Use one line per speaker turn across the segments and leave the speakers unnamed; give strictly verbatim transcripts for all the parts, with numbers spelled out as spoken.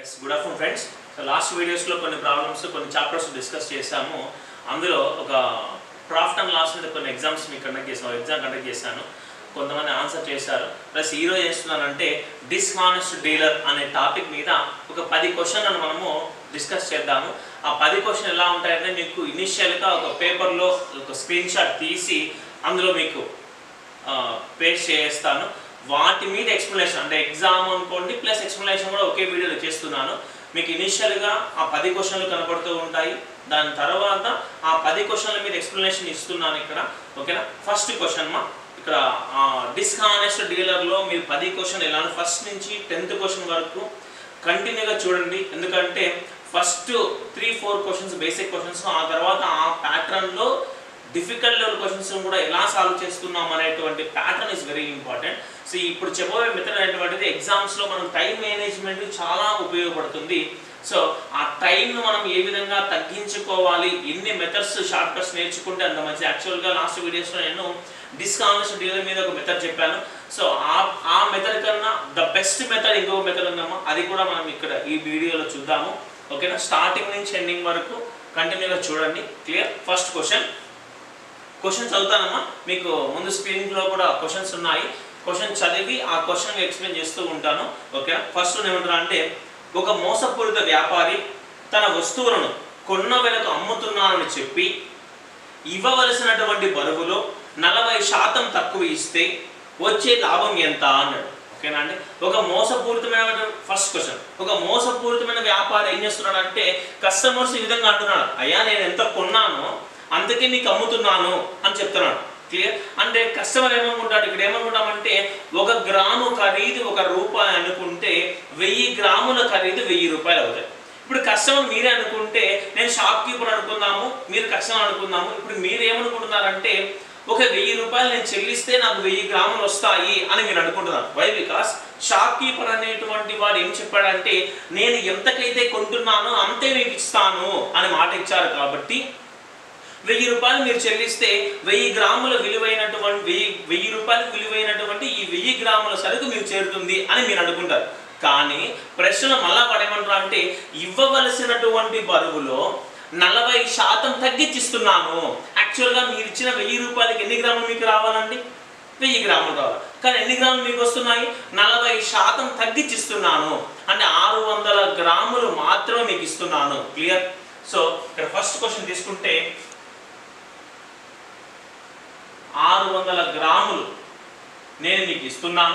Yes, good afternoon friends. So last videos lo konni problems konni chapters discuss chesamu. Andulo oka craft and loss మీద కొన్ని exams మీ conduct చేసాను exam conduct చేశాను కొంతమంది answer చేశారు plus ఈ రోజు చేస్తున్నానంటే డిస్హానెస్ట్ డీలర్ అనే టాపిక్ మీద ఒక పది క్వశ్చన్లను మనము డిస్కస్ చేద్దాము ఆ పది క్వశ్చన్ ఎలా ఉంటాయంటే మీకు ఇనిషియల్ గా ఒక పేపర్ లో ఒక స్క్రీన్ షాట్ తీసి అందులో మీకు పేస్ట్ చేస్తాను వాటి మీద ఎక్స్‌ప్లనేషన్ అంటే ఎగ్జామ్ అనుకోండి ప్లస్ ఎక్స్‌ప్లనేషన్ కూడా ఒకే వీడియోలో చేస్తున్నాను మీకు ఇనిషియల్ గా ఆ పది క్వశ్చన్లు కనబడుతూ ఉంటాయి దాని తర్వాత ఆ పది క్వశ్చన్ల మీద ఎక్స్‌ప్లనేషన్ ఇస్తున్నాను ఇక్కడ ఓకేనా ఫస్ట్ క్వశ్చన్ మా ఇక్కడ డిస్హానెస్ట్ డీలర్ లో మీరు పది క్వశ్చన్ ఎలా ఫస్ట్ నుంచి టెన్త్ క్వశ్చన్ వరకు కంటిన్యూగా చూడండి ఎందుకంటే first three four questions basic questions ఆ తర్వాత ఆ ప్యాటర్న్ లో డిఫికల్ట్ లెవెల్ క్వశ్చన్స్ కూడా ఎలా సాల్వ్ చేస్తున్నాం అనేటువంటి pattern is very important so ఇప్పుడు చెప్పబోయే మెథడ్ అనేటువంటిది ఎగ్జామ్స్ లో మనం టైం మేనేజ్మెంట్ చాలా ఉపయోగపడుతుంది సో ఆ టైం ను మనం ఏ విధంగా తగ్గించుకోవాలి ఎన్ని మెథడ్స్ షార్ట్ కట్స్ నేర్చుకుంటే అంత మంచి యాక్చువల్ గా లాస్ట్ వీడియోస్ లో నేను డిస్హానెస్ట్ డీలర్ మీద ఒక మెథడ్ చెప్పాను సో ఆ ఆ మెథడ్ కన్నా ద బెస్ట్ మెథడ్ ఇంకో మెథడ్ ఉందమ్మా అది కూడా మనం ఇక్కడ ఈ వీడియోలో చూద్దాము ఓకేనా స్టార్టింగ్ నుంచి ఎండింగ్ వరకు కంటిన్యూగా చూడండి క్లియర్ ఫస్ట్ క్వశ్చన్ క్వశ్చన్ చదువుతానమ్మా మీకు ముందు స్క్రీన్ లో కూడా క్వశ్చన్స్ ఉన్నాయి క్వశ్చన్ చదివి ఆ క్వశ్చన్ ఎక్స్ప్లెయిన్ చేస్తూ ఉంటాను ఓకే ఫస్ట్ ఏమంటారా అంటే ఒక మోసపూరిత వ్యాపారి తన వస్తువులను కొన్న వెలకు అమ్ముతున్నానని చెప్పి ఇవ్వవలసినటువంటి బరువులో నలభై శాతం తక్కువ ఇస్తే వచ్చే లాభం ఎంత అన్నాడు ఓకేనా అండి ఒక మోసపూరితమైన ఫస్ట్ క్వశ్చన్ ఒక మోసపూరితమైన వ్యాపారి ఏం చేస్తున్నాడు అంటే కస్టమర్స్ ఈ విధంగా అంటున్నాడు అయ్యా నేను ఎంత కొన్నానో అందుకే నీకు అమ్ముతున్నాను అని చెప్తున్నాడు క్లియర్ అంటే కస్టమర్ ఏమనుకుంటాడు ఇక్కడ ఏమనుకుంటామంటే ఒక గ్రాము ఖరీదు ఒక రూపాయి అనుకుంటే వెయ్యి గ్రాముల ఖరీదు వెయ్యి రూపాయలు అవుతాయి ఇప్పుడు కస్టమర్ మీరే అనుకుంటే నేను షాప్ కీపర్ అనుకుందాము మీరు కస్టమర్ అనుకుందాము ఇప్పుడు మీరు ఏమనుకుంటున్నారంటే ఒక వెయ్యి రూపాయలు నేను చెల్లిస్తే నాకు వెయ్యి గ్రాములు వస్తాయి అని మీరు అనుకుంటున్నారు వై బికాస్ షాప్ కీపర్ అనేటువంటి వాడు ఏం చెప్పాడంటే నేను ఎంతకైతే కొంటున్నానో అంతే మీకు ఇస్తాను అని మాట ఇచ్చారు కాబట్టి వెయ్యి రూపాయలు మీరు చెల్లిస్తే వెయ్యి గ్రాముల విలువైనటువంటి వెయ్యి వెయ్యి రూపాయలు విలువైనటువంటి ఈ వెయ్యి గ్రాముల సరుకు మీకు చేరుతుంది అని మీరు అనుకుంటారు కానీ ప్రశ్న మళ్ళా పడేమంటారు అంటే ఇవ్వవలసినటువంటి బరువులో నలభై శాతం తగ్గించిస్తున్నాను యాక్చువల్గా మీరు ఇచ్చిన వెయ్యి రూపాయలకి ఎన్ని గ్రాములు మీకు రావాలండి వెయ్యి గ్రాములు రావాలి కానీ ఎన్ని గ్రాములు మీకు వస్తున్నాయి నలభై శాతం తగ్గించిస్తున్నాను అంటే ఆరు వందల గ్రాములు మాత్రమే మీకు ఇస్తున్నాను క్లియర్ సో ఇక్కడ ఫస్ట్ క్వశ్చన్ తీసుకుంటే ఆరు వందల గ్రాములు నేను మీకు ఇస్తున్నాను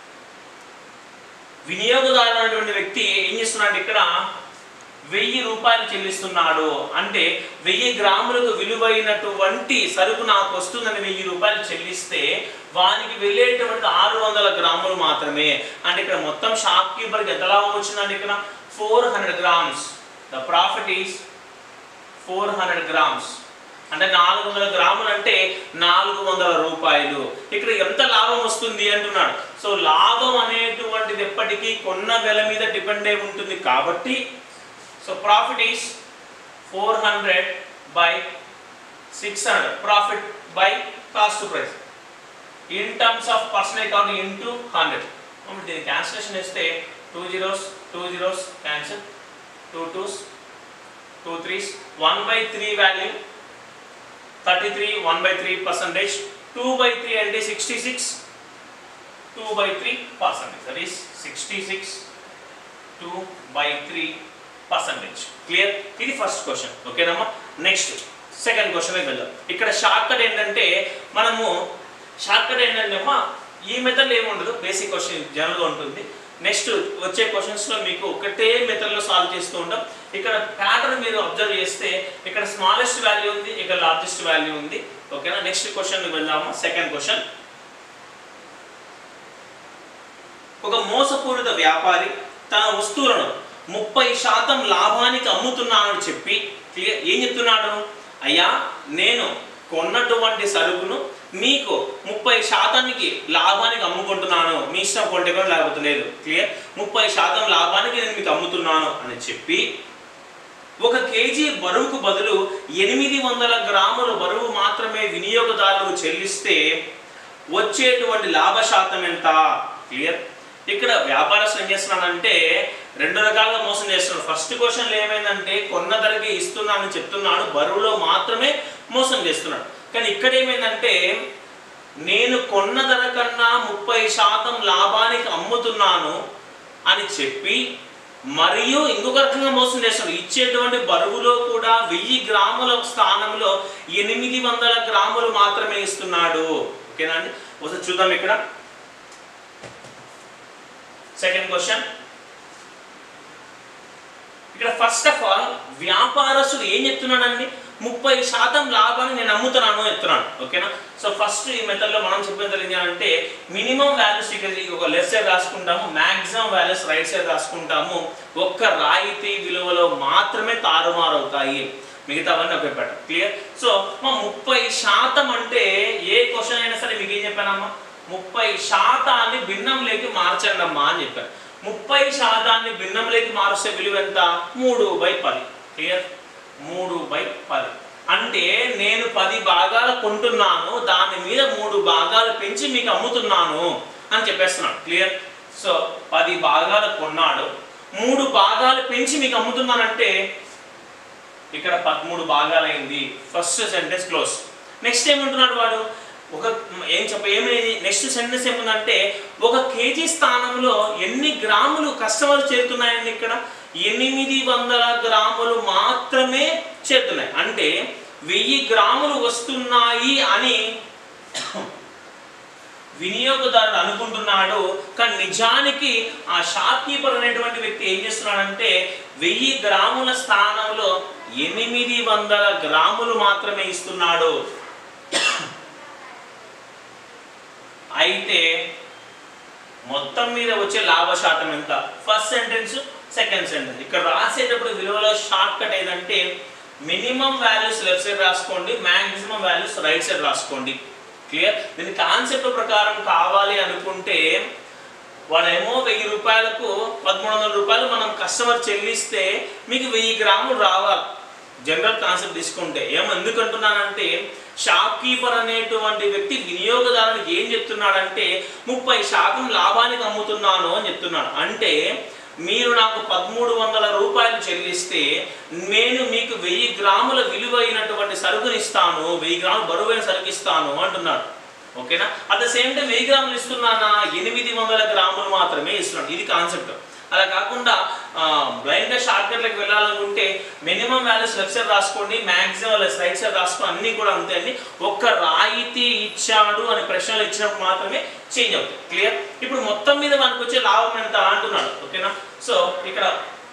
వినియోగదారు అనేటువంటి వ్యక్తి ఏం చేస్తున్నాడు ఇక్కడ వెయ్యి రూపాయలు చెల్లిస్తున్నాడు అంటే వెయ్యి గ్రాములకు విలువైనటువంటి సరుకు నాకు వస్తుందని వెయ్యి రూపాయలు చెల్లిస్తే వానికి వెళ్ళేటువంటి ఆరు వందల గ్రాములు మాత్రమే అంటే ఇక్కడ మొత్తం షాప్ కీపర్కి ఎంత లాభం వచ్చిందండి ఇక్కడ four hundred grams the profit is four hundred grams అంటే నాలుగు వందల గ్రాములు అంటే నాలుగు వందల రూపాయలు ఇక్కడ ఎంత లాభం వస్తుంది అంటున్నాడు సో లాభం అనేటువంటిది ఎప్పటికీ కొన్న వెల మీద డిపెండ్ అయి ఉంటుంది కాబట్టి so profit is four hundred by six hundred profit by cost price in terms of personal account into hundred దీన్ని క్యాన్సిలేషన్ ఇస్తే two zeros two zeros cancel two twos two threes one by three value thirty-three one by three percentage two by three and sixty-six two by three percentage that is sixty-six two by three percentage clear ఇది first question ఓకేనమ్మా next second question కి వెళ్దాం ఇక్కడ short cut ఏంటంటే మనము short cut ఏంటంటే అమ్మా ఈ మెథడ్ ఏముండదు బేసిక్ క్వశ్చన్ జనరల్ గా ఉంటుంది నెక్స్ట్ వచ్చే క్వశ్చన్స్ లో మీకు ఒకటే మెథడ్ లో సాల్వ్ చేస్తూ ఉంటాం ఇక్కడ ప్యాటర్న్ మీరు అబ్జర్వ్ చేస్తే ఇక్కడ స్మాలెస్ట్ వాల్యూ ఉంది ఇక్కడ లార్జెస్ట్ వాల్యూ ఉంది ఓకేనా నెక్స్ట్ క్వశ్చన్ కి వెళ్దాము సెకండ్ క్వశ్చన్ ఒక మోసపూరిత వ్యాపారి తన వస్తువులను ముప్పై శాతం లాభానికి అమ్ముతున్నానని చెప్పి క్లియర్ ఏం చెప్తున్నాడు అయ్యా నేను కొన్నటువంటి సరుకును మీకు ముప్పై శాతానికి లాభానికి అమ్ముకుంటున్నాను మీ ఇష్టం కొంటే కూడా లేకపోతే లేదు క్లియర్ ముప్పై శాతం లాభానికి నేను మీకు అమ్ముతున్నాను అని చెప్పి ఒక కేజీ బరువుకు బదులు ఎనిమిది వందల గ్రాముల బరువు మాత్రమే వినియోగదారులకు చెల్లిస్తే వచ్చేటువంటి లాభ శాతం ఎంత క్లియర్ ఇక్కడ వ్యాపారస్తులు ఏం చేస్తున్నాడంటే రెండు రకాలుగా మోసం చేస్తున్నాడు. ఫస్ట్ క్వశ్చన్లో ఏమైందంటే కొన్న ధరకి ఇస్తున్నానని చెప్తున్నాడు, బరువులో మాత్రమే మోసం చేస్తున్నాడు. కానీ ఇక్కడ ఏమైందంటే నేను కొన్న ధర కన్నా ముప్పై శాతం లాభానికి అమ్ముతున్నాను అని చెప్పి మరియు ఇంకొక రకంగా మోసం చేస్తున్నాడు. ఇచ్చేటువంటి బరువులో కూడా వెయ్యి గ్రాముల స్థానంలో ఎనిమిది వందల గ్రాములు మాత్రమే ఇస్తున్నాడు. ఓకేనా అండి? ఒకసారి చూద్దాం. ఇక్కడ సెకండ్ క్వశ్చన్, ఇక్కడ ఫస్ట్ ఆఫ్ ఆల్ వ్యాపారస్తుడు ఏం చెప్తున్నాడండి, ముప్పై శాతం లాభాన్ని నేను అమ్ముతున్నాను చెప్తున్నాను. ఓకేనా? సో ఫస్ట్ ఈ మెథడ్లో మనం చెప్పేది ఏంటంటే మినిమం వాల్యూస్ ఇక్కడ ఒక లెఫ్ట్ సైడ్ రాసుకుంటాము, మ్యాక్సిమం వాల్యూస్ రైట్ సైడ్ రాసుకుంటాము. ఒక్క రాయితీ విలువలో మాత్రమే తారుమారు అవుతాయి, మిగతావన్నీ ఒకే పెట్ట. క్లియర్? సో మా ముప్పై శాతం అంటే ఏ క్వశ్చన్ అయినా సరే మీకు ఏం చెప్పానమ్మా, ముప్పై శాతాన్ని భిన్నంలోకి మార్చండి అమ్మా అని చెప్పాను. ముప్పై శాతాన్ని భిన్నంలోకి మార్చే విలువ ఎంత? మూడు బై పది. క్లియర్? మూడు బై పది అంటే నేను పది భాగాలు కొంటున్నాను, దాని మీద మూడు భాగాలు పెంచి మీకు అమ్ముతున్నాను అని చెప్పేస్తున్నాడు. క్లియర్? సో పది భాగాలు కొన్నాడు, మూడు భాగాలు పెంచి మీకు అమ్ముతున్నానంటే ఇక్కడ పదమూడు భాగాలు అయింది. First sentence close. నెక్స్ట్ ఏమంటున్నాడు వాడు, ఒక ఏం చెప్ప ఏమి నెక్స్ట్ సెంటెన్స్ ఏముందంటే ఒక కేజీ స్థానంలో ఎన్ని గ్రాములు కస్టమర్లు చేరుతున్నాయండి, ఇక్కడ ఎనిమిది వందల గ్రాములు మాత్రమే చేరుతున్నాయి. అంటే వెయ్యి గ్రాములు వస్తున్నాయి అని వినియోగదారుడు అనుకుంటున్నాడు, కానీ నిజానికి ఆ షాప్ కీపర్ అనేటువంటి వ్యక్తి ఏం చేస్తున్నాడంటే వెయ్యి గ్రాముల స్థానంలో ఎనిమిది వందల గ్రాములు మాత్రమే ఇస్తున్నాడు. అయితే మొత్తం మీద వచ్చే లాభ శాతం ఎంత? First sentence second sentence. ఇక్కడ రాసేటప్పుడు విలువలో షార్ట్ కట్ ఏదంటే మినిమం వాల్యూస్ లెఫ్ట్ సైడ్ రాసుకోండి, మ్యాక్సిమం వాల్యూస్ రైట్ సైడ్ రాసుకోండి. క్లియర్? దీని కాన్సెప్ట్ ప్రకారం కావాలి అనుకుంటే వాడేమో వెయ్యి రూపాయలకు పదమూడు వందల రూపాయలు మనం కస్టమర్ చెల్లిస్తే మీకు వెయ్యి గ్రాములు రావాలి. జనరల్ కాన్సెప్ట్ తీసుకుంటే ఏమో ఎందుకంటున్నానంటే షాప్ కీపర్ అనేటువంటి వ్యక్తి వినియోగదారునికి ఏం చెప్తున్నాడంటే ముప్పై శాతం లాభానికి అమ్ముతున్నాను అని చెప్తున్నాడు. అంటే మీరు నాకు పదమూడు వందల రూపాయలు చెల్లిస్తే నేను మీకు వెయ్యి గ్రాముల విలువైనటువంటి సరుకుని ఇస్తాను, వెయ్యి గ్రాములు బరువైన సరుకు ఇస్తాను అంటున్నాడు. ఓకేనా? అట్ ద సేమ్ టైం వెయ్యి గ్రాములు ఇస్తున్నానా, ఎనిమిది వందల గ్రాములు మాత్రమే ఇస్తున్నాడు. ఇది కాన్సెప్ట్. అలా కాకుండా బ్లైండ్గా షార్ట్ కట్లకు వెళ్ళాలనుకుంటే మినిమం వాల్యూస్ లెఫ్ట్ సైడ్ రాసుకోండి, మ్యాక్సిమం వాల్యూస్ రైట్ సైడ్ రాసుకోండి. అన్నీ కూడా అంతే అండి. ఒక్క రాయితీ ఇచ్చాడు అని ప్రశ్నలు ఇచ్చినప్పుడు మాత్రమే చేంజ్ అవుతుంది. క్లియర్? ఇప్పుడు మొత్తం మీద మనకు వచ్చే లాభం ఎంత అంటున్నాడు. ఓకేనా? సో ఇక్కడ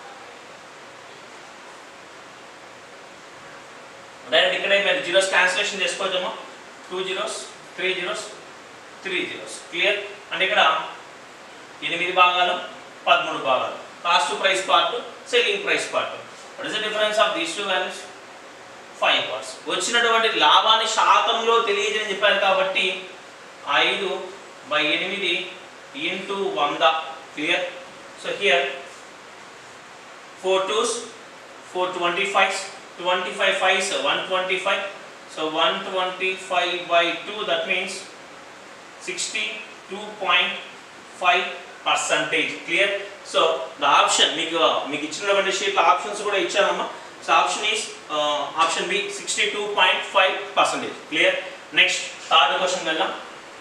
డైరెక్ట్ ఇక్కడే మీరు జీరోస్ క్యాన్సిలేషన్ చేసుకోవచ్చమ్మా. Two zeros, three zeros, three zeros. Clear? అంటే ఇక్కడ ఎనిమిది భాగాలు, పదమూడు భాగాలు. Cost price part, selling price part. What is the difference of these two values? Five parts. వచ్చినటువంటి లాభాన్ని శాతంలో తెలియజేయని చెప్పారు కాబట్టి ఐదు బై ఎనిమిది ఇంటూ వంద. Clear? So here four twos four twenty fives, twenty five fives one twenty five. So one twenty five by two, that means sixty two point five percentage. Clear? So the option మీకు మీకు ఇచ్చినటువంటి షీట్లో options కూడా ఇచ్చారమ్మా. So option is option B sixty two point five percentage. Clear? Next third question వెళ్దాం.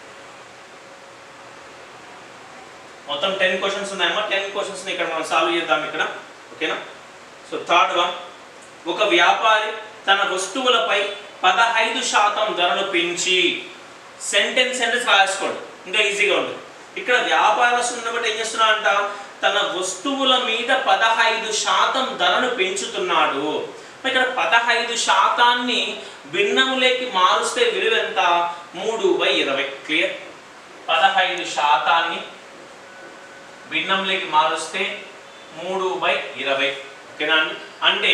మొత్తం ten questions ఉన్నాయమ్మా. Ten క్వశ్చన్స్ని ఇక్కడ మనం సాల్వ్ చేద్దాం ఇక్కడ. ఓకేనా? సో థర్డ్ వన్, ఒక వ్యాపారి తన వస్తువులపై పదహైదు శాతం ధరను పెంచి సెంటెన్స్ సెంటెన్స్ రాసుకోండి, ఇంకా ఈజీగా ఉంటుంది. ఇక్కడ వ్యాపారస్తులను బట్టి ఏం చేస్తున్నాడంట, తన వస్తువుల మీద పదహైదు శాతం ధరను పెంచుతున్నాడు. ఇక్కడ పదహైదు శాతాన్ని భిన్నంలోకి మారుస్తే విలువ ఎంత? మూడు బై ఇరవై. క్లియర్? పదహైదు శాతాన్ని భిన్నంలోకి మారుస్తే మూడు బై ఇరవై. ఓకేనా అండి? అంటే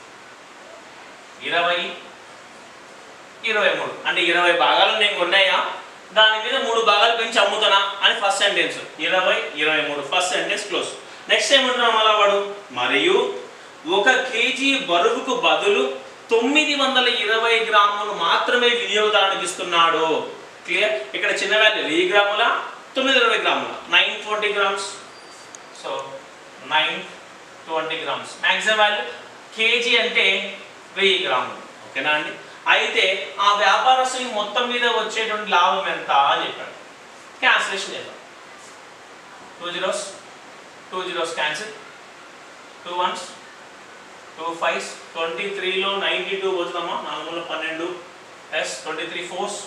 ఇరవై ఇరవై మూడు అంటే ఇరవై భాగాలు నేను కొన్నాయా, దాని మీద మూడు భాగాలు పెంచి అమ్ముతానా అని ఫస్ట్ సెంటెన్స్. ఇరవై ఇరవై మూడు ఫస్ట్ సెంటెన్స్ క్లోజ్. నెక్స్ట్ ఏమంటున్నాం అలా వాడు, మరియు ఒక కేజీ బరువుకు బదులు తొమ్మిది వందల ఇరవై గ్రాములు మాత్రమే వినియోగదారునికి ఇస్తున్నాడు. క్లియర్? ఇక్కడ చిన్న వాల్యూ వెయ్యి గ్రాముల, తొమ్మిది ఇరవై గ్రాముల, nine twenty grams. So nine twenty grams. Maximum value KG అంటే వెయ్యి గ్రాములు. ఓకేనా అండి. అయితే ఆ వ్యాపారస్తునికి మొత్తం మీద వచ్చేటువంటి లాభం ఎంత అని చెప్పాడు. క్యాన్సిలేషన్ చేద్దాం. Two zeros two zeros cancel, two ones two fives, twenty త్రీలో నైంటీ టూ పోతుందమ్మా, నాలుగులో పన్నెండు ఎస్ twenty three fours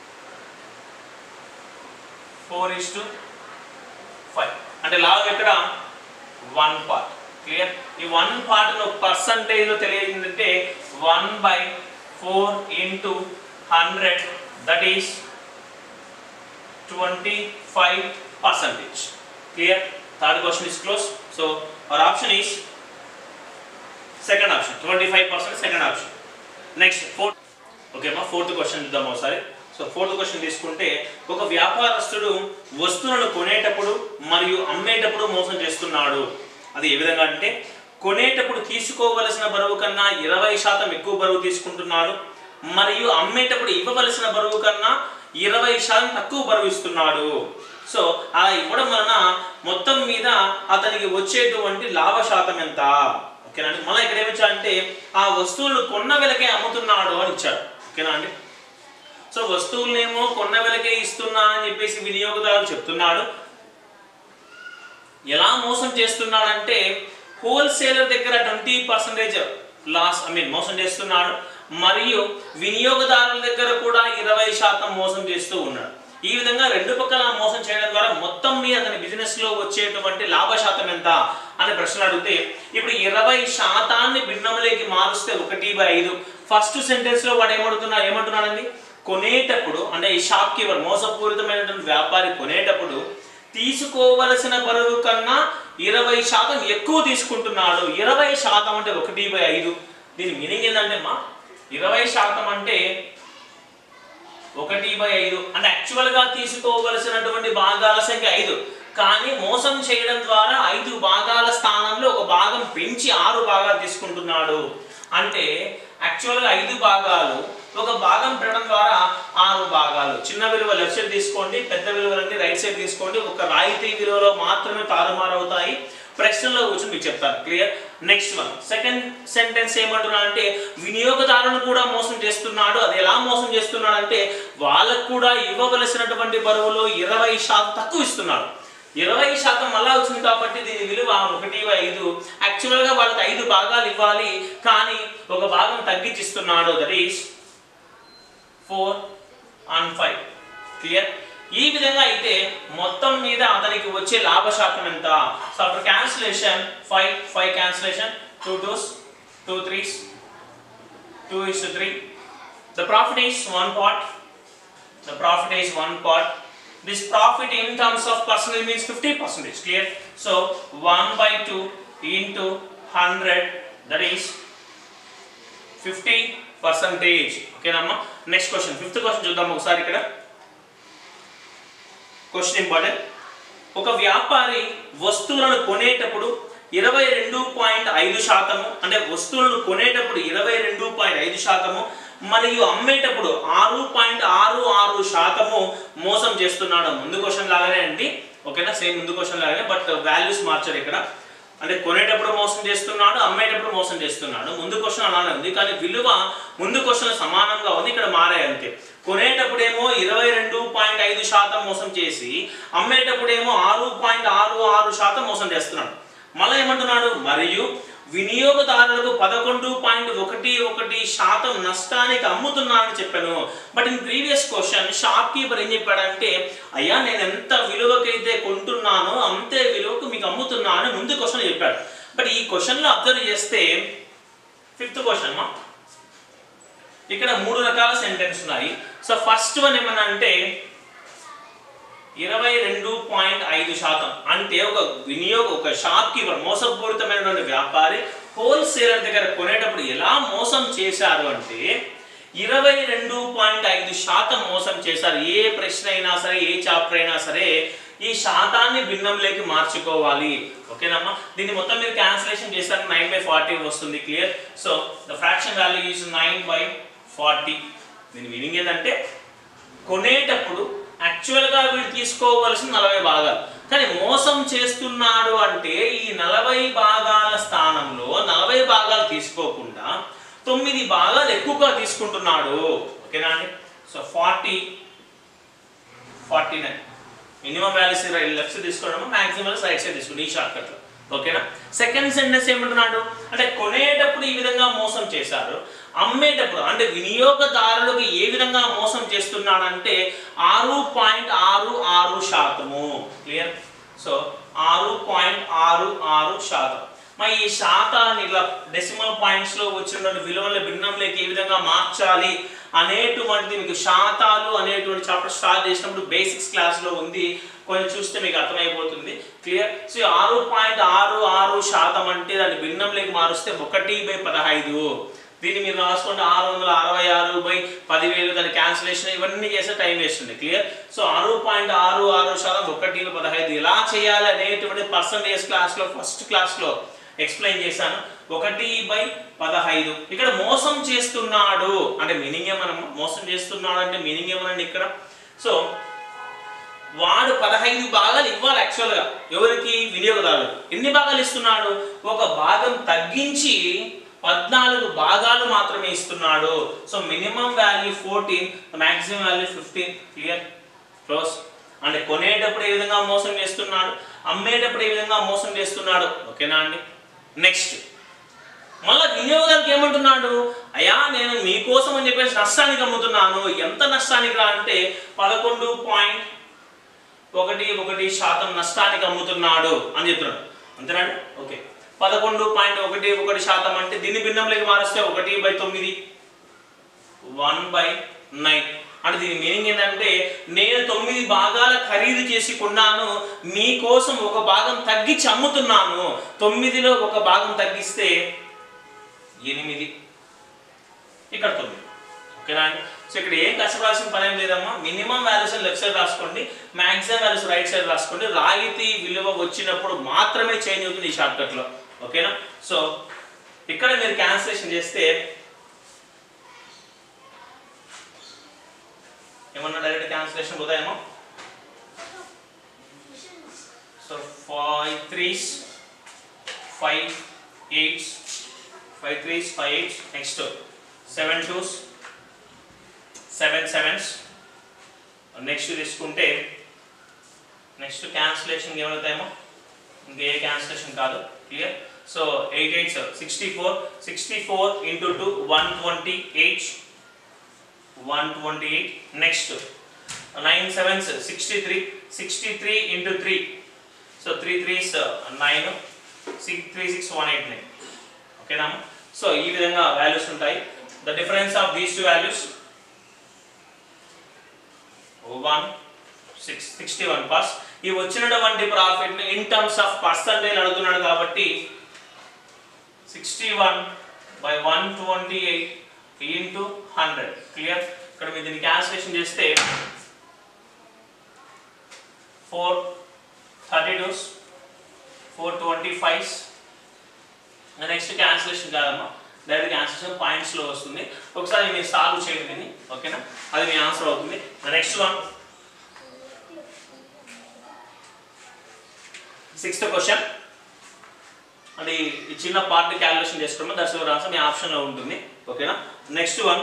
four is to five. అంటే లాభం ఎక్కడ వన్ పార్ట్. క్లియర్. ఈ వన్ పార్ట్ పర్సంటేజ్ లో తెలియజేందంటే one by four into hundred, that is twenty five percentage. Clear. Third question is close. So our option is second option, twenty five percent second option. Next fourth. ఓకేమ్మా, fourth question చూద్దాం ఒకసారి. So fourth question తీసుకుంటే, ఒక వ్యాపారస్తుడు వస్తువులను కొనేటప్పుడు మరియు అమ్మేటప్పుడు మోసం చేస్తున్నాడు. అది ఏ విధంగా అంటే, కొనేటప్పుడు తీసుకోవలసిన బరువు కన్నా ఇరవై శాతం ఎక్కువ బరువు తీసుకుంటున్నాడు, మరియు అమ్మేటప్పుడు ఇవ్వవలసిన బరువు కన్నా ఇరవై శాతం తక్కువ బరువు ఇస్తున్నాడు. సో అలా ఇవ్వడం వలన మొత్తం మీద అతనికి వచ్చేటువంటి లాభ శాతం ఎంత? ఓకేనా అండి. మళ్ళీ ఇక్కడ ఏమిచ్చాడంటే, ఆ వస్తువులను కొన్న వెలకే అమ్ముతున్నాడు అని ఇచ్చాడు. ఓకేనా అండి. సో వస్తువులనేమో కొన్న వెలకే ఇస్తున్నా అని చెప్పేసి వినియోగదారులు చెప్తున్నాడు. ఎలా మోసం చేస్తున్నాడంటే, హోల్సేలర్ దగ్గర twenty percentage loss I mean మోసం చేస్తున్నాడు, మరియు వినియోగదారుల దగ్గర కూడా ఇరవై శాతం మోసం చేస్తూ ఉన్నాడు. ఈ విధంగా రెండు పక్కల మోసం చేయడం ద్వారా మొత్తం మీద అతని బిజినెస్ లో వచ్చేటువంటి లాభ శాతం ఎంత అనే ప్రశ్న అడిగితే, ఇప్పుడు ఇరవై శాతాన్ని భిన్నములేకి మారుస్తే ఒకటి బై ఐదు. ఫస్ట్ సెంటెన్స్ లో వాడు ఏమడుతున్నా ఏమంటున్నాడండి, కొనేటప్పుడు అంటే ఈ షాప్ కీపర్ మోసపూరితమైనటువంటి వ్యాపారి కొనేటప్పుడు తీసుకోవలసిన బరువు కన్నా ఇరవై శాతం ఎక్కువ తీసుకుంటున్నాడు. ఇరవై శాతం అంటే ఒకటి బై ఐదు. దీని మీనింగ్ ఏంటంటే మా ఇరవై శాతం అంటే ఒకటి బై ఐదు అంటే యాక్చువల్ గా తీసుకోవలసినటువంటి భాగాల సంఖ్య ఐదు, కానీ మోసం చేయడం ద్వారా ఐదు భాగాల స్థానంలో ఒక భాగం పెంచి ఆరు భాగాలు తీసుకుంటున్నాడు. అంటే యాక్చువల్ గా ఐదు భాగాలు ఒక భాగం పెట్టడం ద్వారా ఆరు భాగాలు. చిన్న విలువ లెఫ్ట్ సైడ్ తీసుకోండి, పెద్ద విలువలన్నీ రైట్ సైడ్ తీసుకోండి. ఒక రాయితీ విలువలో మాత్రమే తారుమారు అవుతాయి. ప్రశ్నలో కూర్చొని మీకు చెప్తాను. Clear. Next one second sentence ఏమంటున్నా అంటే, వినియోగదారులను కూడా మోసం చేస్తున్నాడు. అది ఎలా మోసం చేస్తున్నాడు అంటే, వాళ్ళకు కూడా ఇవ్వవలసినటువంటి బరువులో ఇరవై శాతం తక్కువ ఇస్తున్నాడు. ఇరవై శాతం మళ్ళా వచ్చింది కాబట్టి దీని విలువ ఒకటి బై ఐదు. యాక్చువల్ గా వాళ్ళకి ఐదు భాగాలు ఇవ్వాలి, కానీ ఒక భాగం తగ్గించిస్తున్నాడు. That is four and five. Clear. ఈ విధంగా అయితే మొత్తం మీద అతనికి వచ్చే లాభ శాతం ఎంత? So after cancellation five five cancellation, two twos two threes two is to three. The profit is one part. The profit is one part. This profit in terms of percentage means fifty percent. Clear. So one by two into one hundred, that is fifty percentage. Okay namma. Next question, fifth question చూద్దాం ఒకసారి. ఇక్కడ question important. ఒక వ్యాపారి వస్తువులను కొనేటప్పుడు ఇరవై రెండు point ఐదు శాతము అంటే వస్తువులను కొనేటప్పుడు ఇరవై రెండు పాయింట్ ఐదు శాతము మరియు అమ్మేటప్పుడు ఆరు పాయింట్ ఆరు ఆరు శాతము మోసం చేస్తున్నాడు. ముందు క్వశ్చన్ లాగానే అండి. ఓకేనా, సేమ్ ముందు క్వశ్చన్ లాగానే, బట్ వాల్యూస్ మార్చారు ఇక్కడ. అంటే కొనేటప్పుడు మోసం చేస్తున్నాడు, అమ్మేటప్పుడు మోసం చేస్తున్నాడు. ముందు క్వశ్చన్ అలానే ఉంది, కానీ విలువ ముందు క్వశ్చన్ సమానంగా ఉంది, ఇక్కడ మారాయి అంతే. కొనేటప్పుడేమో ఇరవై రెండు పాయింట్ ఐదు శాతం మోసం చేసి అమ్మేటప్పుడేమో ఆరు పాయింట్ ఆరు ఆరు శాతం మోసం చేస్తున్నాడు. మళ్ళీ ఏమంటున్నాడు, మరియు వినియోగదారులకు పదకొండు పాయింట్ ఒకటి ఒకటి శాతం నష్టానికి అమ్ముతున్నానని చెప్పాను. But in previous question shopkeeper ఏం చెప్పాడంటే, అయ్యా నేను ఎంత విలువకైతే కొంటున్నానో అంతే విలువకు మీకు అమ్ముతున్నాను ముందు క్వశ్చన్ చెప్పాడు. బట్ ఈ క్వశ్చన్లో అబ్జర్వ్ చేస్తే ఫిఫ్త్ క్వశ్చన్ మా ఇక్కడ మూడు రకాల సెంటెన్స్ ఉన్నాయి. సో ఫస్ట్ వన్ ఏమన్నా అంటే ఇరవై రెండు పాయింట్ ఐదు శాతం అంటే ఒక వినియోగ ఒక షాప్ కీపర్ మోసపూరితమైనటువంటి వ్యాపారి హోల్సేలర్ దగ్గర కొనేటప్పుడు ఎలా మోసం చేశారు అంటే ఇరవై రెండు పాయింట్ ఐదు శాతం మోసం చేశారు. ఏ ప్రశ్న అయినా సరే, ఏ చాప్టర్ అయినా సరే ఈ శాతాన్ని భిన్నంలోకి మార్చుకోవాలి. ఓకేనమ్మా. దీన్ని మొత్తం మీరు క్యాన్సిలేషన్ చేశారు, నైన్ బై ఫార్టీ వస్తుంది. Clear. So the fraction value is nine by forty. దీని మీనింగ్ ఏంటంటే కొనేటప్పుడు యాక్చువల్గా వీడు తీసుకోవలసిన నలభై భాగాలు, కానీ మోసం చేస్తున్నాడు అంటే ఈ నలభై భాగాల స్థానంలో నలభై భాగాలు తీసుకోకుండా తొమ్మిది భాగాలు ఎక్కువగా తీసుకుంటున్నాడు. ఓకేనా అండి? So forty forty nine minimum values left side తీసుకోవడం, మాక్సిమం వాల్యూస్ రైట్ సైడ్ తీసుకోండి ఈ షార్ట్ కట్లో. ఓకేనా? సెకండ్ సెంటెన్స్ ఏమంటున్నాడు అంటే కొనేటప్పుడు ఈ విధంగా మోసం చేశారు, అమ్మేటప్పుడు అంటే వినియోగదారులకు ఏ విధంగా మోసం చేస్తున్నాడంటే ఆరు పాయింట్ ఆరు ఆరు శాతము. క్లియర్? సో ఆరు పాయింట్ ఆరు ఆరు శాతం. మరి ఈ శాతాన్ని ఇలా డెసిమల్ పాయింట్స్ లో వచ్చిన విలువల భిన్నంలోకి ఏ విధంగా మార్చాలి అనేటువంటిది మీకు శాతాలు అనేటువంటి చాప్టర్ స్టార్ట్ చేసినప్పుడు బేసిక్స్ క్లాస్ లో ఉంది, కొంచెం చూస్తే మీకు అర్థమైపోతుంది. క్లియర్? సో ఆరు పాయింట్ ఆరు ఆరు శాతం అంటే దాన్ని భిన్నంలోకి మారుస్తే ఒకటి బై పదహైదు. దీన్ని మీరు రాసుకోండి ఆరు వందల అరవై ఆరు బై పదివేలు, దాని క్యాన్సిలేషన్ ఇవన్నీ చేస్తే టైం వేస్ట్ ఉంది. క్లియర్? సో ఆరు పాయింట్ ఆరు ఆరు శాతం ఒకటి బై పదహైదు ఎలా చేయాలి అనేటువంటి పర్సంటేజ్ క్లాస్ లో ఫస్ట్ క్లాస్ లో ఎక్స్ప్లెయిన్ చేశాను. ఒకటి బై పదహైదు. ఇక్కడ మోసం చేస్తున్నాడు అంటే మీనింగ్ ఏమన్నా, మోసం చేస్తున్నాడు అంటే మీనింగ్ ఏమనండి ఇక్కడ. సో వాడు పదహైదు భాగాలు ఇవ్వాలి యాక్చువల్గా ఎవరికి, వినియోగదారులు. ఎన్ని భాగాలు ఇస్తున్నాడు? ఒక భాగం తగ్గించి పద్నాలుగు భాగాలు మాత్రమే ఇస్తున్నాడు. So minimum value fourteen, maximum value fifteen. Clear? Close. అంటే కొనేటప్పుడు ఏ విధంగా మోసం చేస్తున్నాడు, అమ్మేటప్పుడు ఏ విధంగా మోసం చేస్తున్నాడు. ఓకేనా అండి? నెక్స్ట్ మళ్ళీ వినియోగదారులకు ఏమంటున్నాడు, అయ్యా నేను మీకోసం అని చెప్పేసి నష్టానికి అమ్ముతున్నాను. ఎంత నష్టానికి రా అంటే పదకొండు పాయింట్ ఒకటి ఒకటి శాతం నష్టానికి అమ్ముతున్నాడు అని చెప్తున్నాడు. అంతేనండి? ఓకే. పదకొండు పాయింట్ ఒకటి ఒకటి శాతం అంటే దీన్ని భిన్నంలోకి మారిస్తే ఒకటి బై తొమ్మిది, వన్ బై నైన్. అంటే దీని మీనింగ్ ఏంటంటే నేను తొమ్మిది భాగాల ఖరీదు చేసి కొన్నాను, మీకోసం ఒక భాగం తగ్గించి అమ్ముతున్నాను. తొమ్మిదిలో ఒక భాగం తగ్గిస్తే ఎనిమిది, ఇక్కడ తొమ్మిది. ఓకేనా? సో ఇక్కడ ఏం కష్టపడాల్సిన పని ఏం లేదమ్మా. మినిమం వాల్యూస్ లెఫ్ట్ సైడ్ రాసుకోండి, మాక్సిమం వాల్యూస్ రైట్ సైడ్ రాసుకోండి. రాయితీ విలువ వచ్చినప్పుడు మాత్రమే చేంజ్ అవుతుంది ఈ షార్ట్ కట్ లో. ఓకేనా? సో ఇక్కడ మీరు క్యాన్సిలేషన్ చేస్తే ఏమన్నా డైరెక్ట్ క్యాన్సిలేషన్ పోతాయేమో. So five threes five eights five threes five eights. Next seven twos seven sevens. Next తీసుకుంటే నెక్స్ట్ క్యాన్సిలేషన్ ఏమవుతాయేమో, ఇంకే క్యాన్సిలేషన్ కాదు. Clear? So eight eights sixty four, sixty four into two one twenty eight, one twenty eight. Next nine sevens sixty three, sixty three into three. So three threes nine, six three six one eight nine. ఓకేనా? So ఈ విధంగా values ఉంటాయి. The difference of these two values one six sixty one పర్స్. ఈ వచ్చినటువంటి profit in terms of percentage అడుగుతున్నాడు కాబట్టి sixty one by one twenty eight into hundred. Clear? ఇక్కడ మీరు దీన్ని క్యాన్సిలేషన్ చేస్తే four thirty twos, four twenty fives. Next cancellation కాదమ్మా, డైరెక్ట్ క్యాన్సిలేషన్ పాయింట్స్లో వస్తుంది. ఒకసారి మీరు సాల్వ్ చేయండి దీన్ని. ఓకేనా? అది మీ ఆన్సర్ అవుతుంది. Next one sixth question. అంటే ఈ చిన్న పార్ట్ క్యాలిక్యులేషన్ చేసుకోవడం దట్స్ యువర్ ఆన్సర్, మీ ఆప్షన్లో ఉంటుంది. ఓకేనా? Next one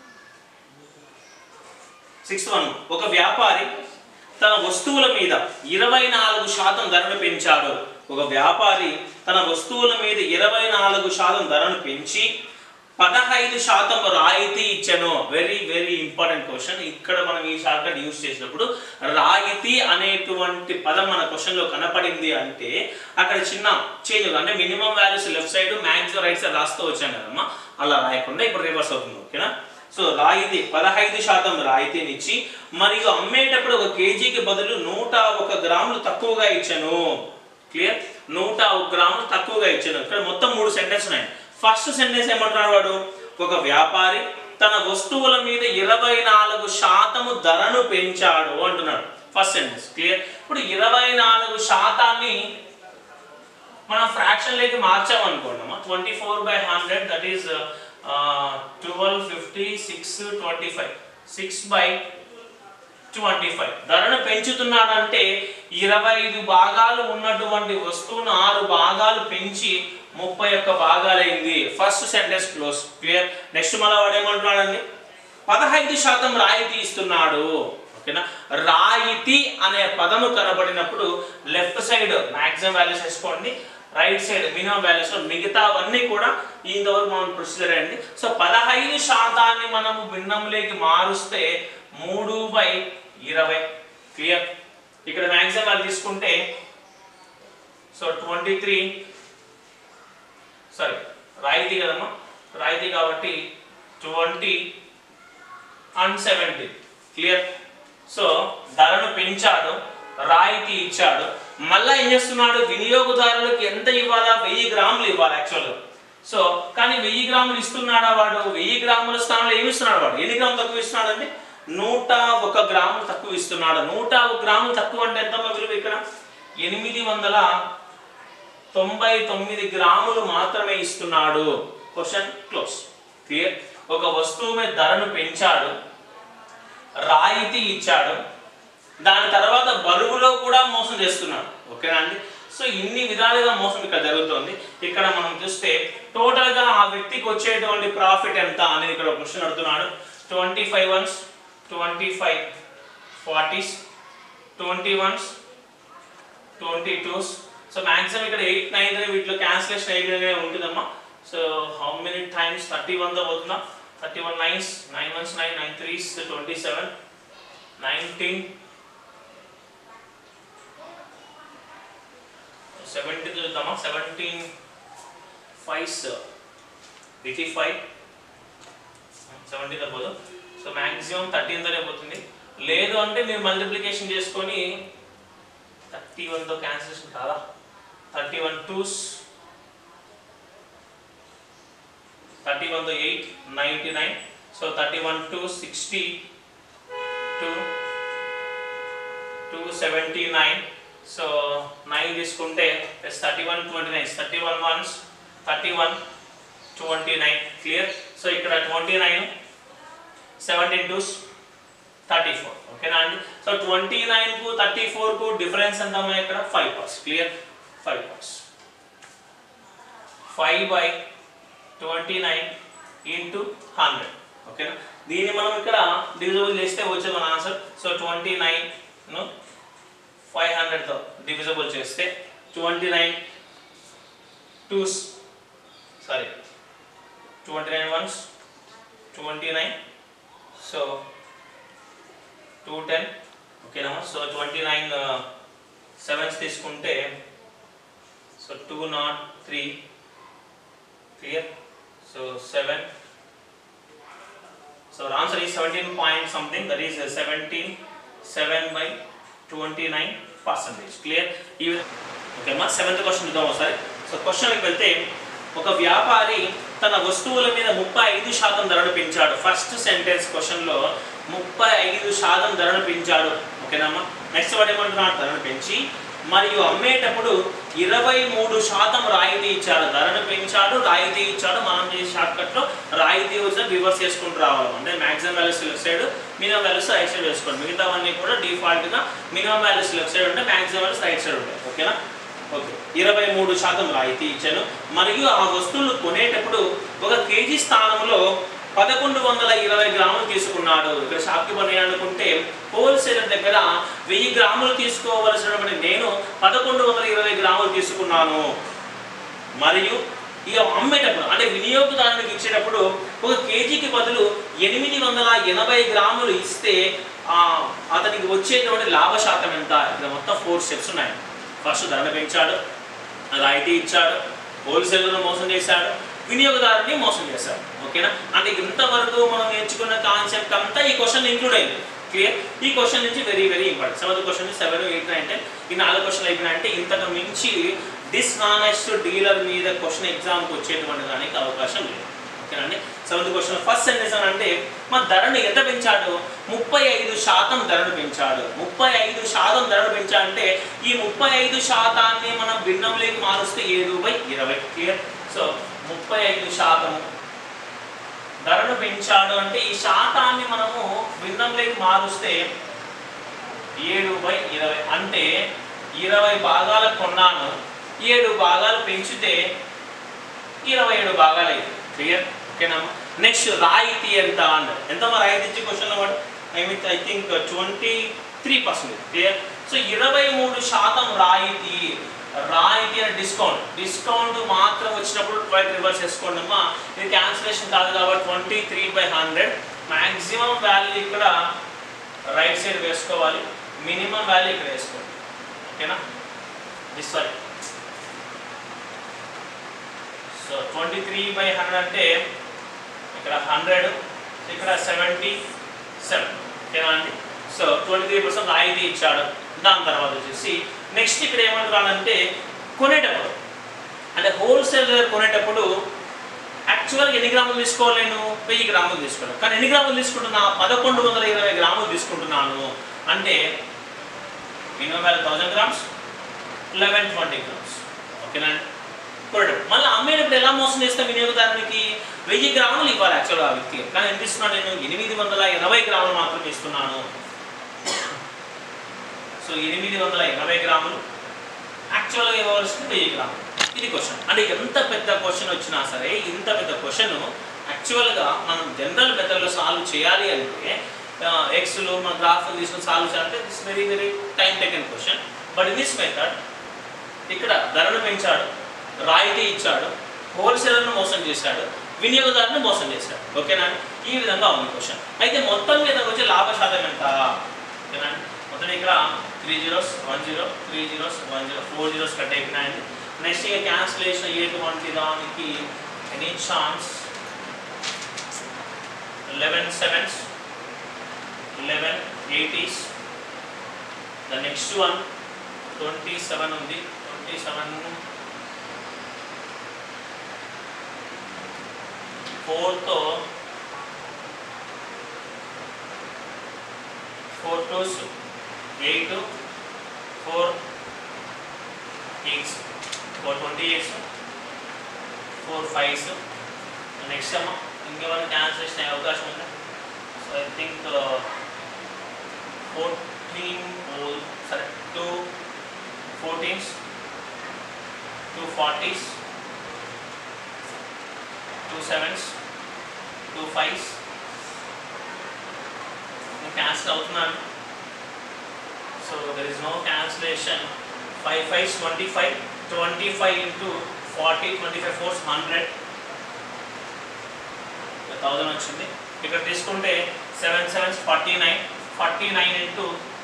sixth one. ఒక వ్యాపారి తన వస్తువుల మీద ఇరవై నాలుగు శాతం ధరను పెంచాడు. ఒక వ్యాపారి తన వస్తువుల మీద ఇరవై నాలుగు శాతం ధరను పెంచి పదహైదు శాతం రాయితీ ఇచ్చాను. Very very important question. ఇక్కడ మనం ఈ షార్ట్ కట్ యూజ్ చేసినప్పుడు రాయితీ అనేటువంటి పదం మన క్వశ్చన్లో కనపడింది అంటే అక్కడ చిన్న చేంజ్ అంటే minimum values left side, maximum right side రాస్తూ వచ్చాం కదమ్మా, అలా రాయకుండా ఇప్పుడు రివర్స్ అవుతుంది. ఓకేనా? సో రాయితీ పదహైదు శాతం రాయితీనిచ్చి మరియు అమ్మేటప్పుడు ఒక కేజీకి బదులు నూట ఒక గ్రాములు తక్కువగా ఇచ్చాను. క్లియర్? నూట ఒక గ్రాములు తక్కువగా ఇచ్చాను. ఇక్కడ మొత్తం మూడు సెంటెన్స్ ఉన్నాయి. ఫస్ట్ సెంటెన్స్ ఏమంటున్నాడు వాడు, ఒక వ్యాపారి తన వస్తువుల మీద ఇరవై నాలుగు శాతము ధరను పెంచాడు అంటున్నాడు. First sentence. క్లియర్? ఇప్పుడు ఇరవై నాలుగు శాతాన్ని మనం ఫ్రాక్షన్ లేకి మార్చామనుకోండి, twenty four by hundred that is twelve fifty six twenty five, six by twenty five. ధరను పెంచుతున్నాడంటే ఇరవై ఐదు భాగాలు ఉన్నటువంటి వస్తువును ఆరు భాగాలు పెంచి ముప్పై ఒక్క భాగాలైంది. First sentence close. Clear. Next మళ్ళీ వాడు ఏమంటున్నాడండి, పదహైదు శాతం రాయితీ ఇస్తున్నాడు. ఓకేనా. రాయితీ అనే పదము కనబడినప్పుడు లెఫ్ట్ సైడ్ మాక్సిమం వాల్యూస్ వేసుకోండి, రైట్ సైడ్ మినిమం వాల్యూస్, మిగతావన్నీ కూడా ఇంతవరకు మనం ప్రొసీజర్ అండి. సో పదహైదు శాతాన్ని మనము భిన్నంలోకి మారుస్తే మూడు బై ఇరవై. క్లియర్. ఇక్కడ మాక్సిమం వాల్యూ తీసుకుంటే సో ట్వంటీ త్రీ సారీ రాయితీ కదమ్మా, రాయితీ కాబట్టి twenty and seventy. Clear. So ధరను పెంచాడు, రాయితీ ఇచ్చాడు. మళ్ళీ ఏం చేస్తున్నాడు, వినియోగదారులకు ఎంత ఇవ్వాలా, వెయ్యి గ్రాములు ఇవ్వాలి యాక్చువల్గా. సో కానీ వెయ్యి గ్రాములు ఇస్తున్నాడా వాడు, వెయ్యి గ్రాముల స్థానంలో ఏమి ఇస్తున్నాడు వాడు, ఎన్ని గ్రాములు తక్కువ ఇస్తున్నాడు అండి, నూట ఒక గ్రాములు తక్కువ ఇస్తున్నాడు. నూట ఒక గ్రాములు తక్కువ అంటే ఎంత విలువ ఇక్కడ, ఎనిమిది వందల తొంభై తొమ్మిది గ్రాములు మాత్రమే ఇస్తున్నాడు. Question close. క్లియర్. ఒక వస్తువు మీద ధరను పెంచాడు, రాయితీ ఇచ్చాడు, దాని తర్వాత బరువులో కూడా మోసం చేస్తున్నాడు. ఓకేనా అండి. సో ఇన్ని విధాలుగా మోసం ఇక్కడ జరుగుతుంది. ఇక్కడ మనం చూస్తే టోటల్ గా ఆ వ్యక్తికి వచ్చేటువంటి ప్రాఫిట్ ఎంత అనేది ఇక్కడ క్వశ్చన్ అడుగుతున్నాడు. Twenty five ones, twenty five forties, twenty ones, twenty twos. So maximum ఇక్కడ ఎయిట్ నైన్ వీటిలో క్యాన్సిలేషన్ అయిపోయినగా ఉంటుందమ్మా. So how many times thirty one తో పోతున్నా, thirty one nines, nine ones nine, nine threes twenty seven, nineteen, seventeen చూద్దామా, seventeen fives eighty five, seventeen పోదు. So maximum thirteen తోనే పోతుంది. లేదు అంటే మీరు మల్టిప్లికేషన్ చేసుకొని థర్టీ వన్తో క్యాన్సిలేషన్ కాదా, థర్టీ వన్ టూస్, థర్టీ వన్తో eight, ninety nine. So thirty one two sixty two, two seventy nine. So nine తీసుకుంటే plus thirty one twenty nine, thirty one ones, thirty one twenty nine. Clear. So ఇక్కడ twenty nine, seventeen twos thirty four. ఓకేనా అండి. So twenty nine కు thirty four కు difference ఎంత ఉన్నాయి ఇక్కడ, five parts. Clear. Five parts. Five by twenty nine into hundred. ఓకేనా. దీన్ని మనం ఇక్కడ డివిజిబుల్ చేస్తే వచ్చే మన ఆన్సర్. సో ట్వంటీ నైన్ ను ఫైవ్ హండ్రెడ్తో డివిజిబుల్ చేస్తే twenty nine twos sorry twenty nine ones, twenty nine, so two ten. ఓకేనా. సో ట్వంటీ నైన్ సెవెన్స్ తీసుకుంటే so two not three. Clear. So seven. So answer is seventeen point something, that is seventeen seven by twenty nine percentage. Clear. ఈ okay అమ్మా. Seventh question చూద్దాం ఒకసారి. So క్వశ్చన్కి వెళ్తే, ఒక వ్యాపారి తన వస్తువుల మీద ముప్పై ఐదు శాతం ధరను పెంచాడు. ఫస్ట్ సెంటెన్స్ క్వశ్చన్లో ముప్పై ఐదు శాతం ధరను పెంచాడు. ఓకేనమ్మా. నెక్స్ట్ వాడు ఏమంటున్నాడు, ధరను పెంచి మరియు అమ్మేటప్పుడు ఇరవై మూడు శాతం రాయితీ ఇచ్చాడు. ధరను పెంచాడు, రాయితీ ఇచ్చాడు. మనం చేసే షార్ట్ కట్లో రాయితీ వచ్చిన రివర్స్ చేసుకుంటూ రావాలి. అంటే maximum values left side, minimum values right side వేసుకోండి. మిగతావన్నీ కూడా డిఫాల్ట్గా మినిమం వాల్యూస్ లెఫ్ట్ సైడ్ ఉంటే మాక్సిమం వాల్యూస్ రైట్ సైడ్ ఉంటాయి. ఓకేనా. ఓకే. ఇరవై మూడు శాతం రాయితీ ఇచ్చాను. మరియు ఆ వస్తువులు కొనేటప్పుడు ఒక కేజీ స్థానంలో పదకొండు వందల ఇరవై గ్రాములు తీసుకున్నాడు. ఇక్కడ షాప్కి పని అనుకుంటే హోల్సేలర్ దగ్గర వెయ్యి గ్రాములు తీసుకోవలసినటువంటి నేను పదకొండు వందల ఇరవై గ్రాములు తీసుకున్నాను. మరియు ఇక అమ్మేటప్పుడు అంటే వినియోగదారునికి ఇచ్చేటప్పుడు ఒక కేజీకి బదులు ఎనిమిది వందల ఎనభై గ్రాములు ఇస్తే అతనికి వచ్చేటువంటి లాభ శాతం ఎంత. ఇక్కడ మొత్తం ఫోర్ స్టెప్స్ ఉన్నాయి. ఫస్ట్ ధరను పెంచాడు, రాయితీ ఇచ్చాడు, హోల్సేలర్ను మోసం చేశాడు, వినియోగదారుని మోసం చేశాడు. ఓకేనా. అంటే ఇంతవరకు మనం నేర్చుకున్న కాన్సెప్ట్ అంతా ఈ క్వశ్చన్ ఇంక్లూడ్ అయింది. క్లియర్. ఈ క్వశ్చన్ నుంచి very very important. Seventh question seven eight nine ten ఈ నాలుగు క్వశ్చన్ అయిపోయినాయంటే ఇంతకు మించి డిస్హానెస్ట్ డీలర్ మీద క్వశ్చన్ ఎగ్జామ్కి వచ్చేటువంటి దానికి అవకాశం లేదు. ఓకేనండి. సెవెంత్ క్వశ్చన్ ఫస్ట్ సెంటెన్స్ అంటే మన ధరను ఎంత పెంచాడు, ముప్పై ఐదు శాతం ధరను పెంచాడు. ముప్పై ఐదు శాతం ధరను పెంచాడంటే ఈ ముప్పై ఐదు శాతాన్ని మనం భిన్నంలోకి మారుస్తే ఏడు బై ఇరవై. క్లియర్. సో ముప్పై ఐదు శాతం ధరను పెంచాడు అంటే ఈ శాతాన్ని మనము భిన్నంలోకి మారుస్తే ఏడు బై ఇరవై అంటే ఇరవై భాగాలకు కొన్నాను, ఏడు భాగాలు పెంచితే ఇరవై ఏడు భాగాలు అయితే క్లియర్. ఓకేనా? నెక్స్ట్ రాయితీ ఎంత అన్నారు. ఎంత మా రాయితీ ఇచ్చే క్వశ్చన్ వాడు I mean I think twenty three percent clear. So ఇరవై మూడు శాతం రాయితీ, రాయితీ అనే డిస్కౌంట్, డిస్కౌంట్ మాత్రం వచ్చినప్పుడు ట్వైట్ రివర్స్ చేసుకోండి అమ్మా. ఇది క్యాన్సిలేషన్ కాదు కాబట్టి twenty three by hundred maximum value ఇక్కడ రైట్ సైడ్ వేసుకోవాలి, మినిమం వాల్యూ ఇక్కడ వేసుకోండి. ఓకేనా? This sorry so twenty three by hundred అంటే ఇక్కడ హండ్రెడ్, ఇక్కడ సెవెంటీ సెవెన్. ఓకేనా అండి? సో ట్వంటీ త్రీ పర్సెంట్ రాయితీ ఇచ్చాడు. దాని తర్వాత వచ్చేసి నెక్స్ట్ ఇక్కడ ఏమంటారంటే కొనేటప్పుడు అంటే హోల్సేల్ దగ్గర కొనేటప్పుడు యాక్చువల్గా ఎన్ని గ్రాములు తీసుకోవాలి, నేను వెయ్యి గ్రాములు తీసుకున్నాను. కానీ ఎన్ని గ్రాములు తీసుకుంటున్నా, పదకొండు వందల ఇరవై గ్రాములు తీసుకుంటున్నాను. అంటే minimum value thousand grams, eleven twenty grams. ఓకేనా? కొనేటప్పుడు మళ్ళీ అమ్మేటప్పుడు ఎలా మోసం చేస్తాం వినియోగదారునికి, వెయ్యి గ్రాములు ఇవ్వాలి యాక్చువల్గా ఆ వ్యక్తి. కానీ ఎంత ఇస్తున్నాను నేను, ఎనిమిది వందల ఎనభై గ్రాములు మాత్రం ఇస్తున్నాను. సో ఎనిమిది వందల ఎనభై గ్రాములు యాక్చువల్గా ఇవ్వవలసింది వెయ్యి గ్రాములు. ఇది క్వశ్చన్. అంటే ఎంత పెద్ద క్వశ్చన్ వచ్చినా సరే, ఇంత పెద్ద క్వశ్చన్ యాక్చువల్గా మనం జనరల్ మెథడ్లో సాల్వ్ చేయాలి అంటే ఎక్స్లో మన గ్రాఫ్ తీసుకొని సాల్వ్ చేయాలంటే this very very time taken question. But in this method ఇక్కడ ధరను పెంచాడు, రాయితీ ఇచ్చాడు, హోల్సేలర్ను మోసం చేశాడు, వినియోగదారుని మోసం చేశాడు. ఓకేనా? ఈ విధంగా ఉంది క్వశ్చన్. అయితే మొత్తం మీద వచ్చే లాభ శాతం ఎంత? ఓకేనా? మొత్తం ఇక్కడ three zeros one zero three zeros one zero four zeros cut అయిపోయినాయండి. నెక్స్ట్ ఇక క్యాన్సిలేషన్ ఎటువంటి దానికి any chance eleven sevens eleven eighties. The next one twenty seven ఉంది, ట్వంటీ సెవెన్ ఫోర్తో four twos eight, four eights, four twenty eights, four fives. Next అమ్మా ఇంకేమైనా cancellation అయ్యే అవకాశం ఉంది. సో ఐ థింక్ ఫోర్టీన్ సరే two fourteens, two forties, two sevens, two fives cancel అవుతున్నాను. So there is no cancellation. Five fives twenty five, twenty five into forty, twenty five fours hundred, thousand వచ్చింది. ఇక్కడ తీసుకుంటే seven sevens forty nine, forty nine into